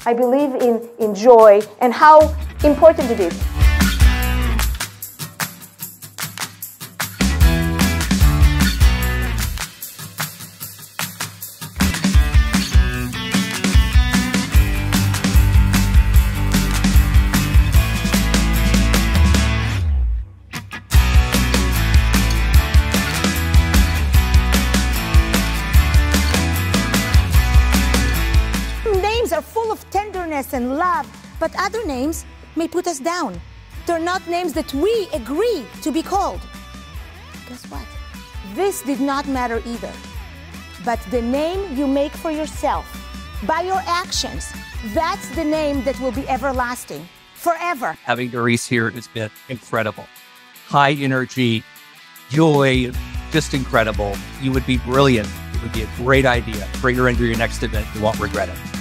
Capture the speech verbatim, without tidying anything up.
I believe in, in joy and how important it is. Are full of tenderness and love, but other names may put us down. They're not names that we agree to be called. Guess what? This did not matter either. But the name you make for yourself by your actions, that's the name that will be everlasting, forever. Having Dorice here has been incredible. High energy, joy, just incredible. You would be brilliant. It would be a great idea. Bring her into your next event. You won't regret it.